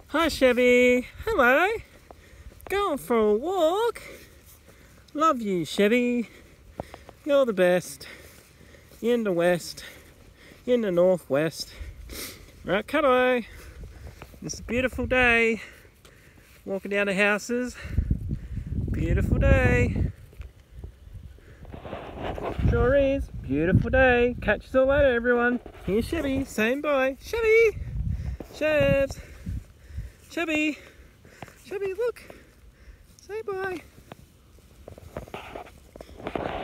Hi Chevey, hello. Going for a walk. Love you Chevey. You're the best. In the west, in the northwest. Right, cut away. It's a beautiful day. Walking down the houses. Beautiful day. Sure is. Beautiful day. Catch you all later, everyone. Here's Chevey saying bye. Chevey! Chevs! Chevey! Chevey, look! Say bye.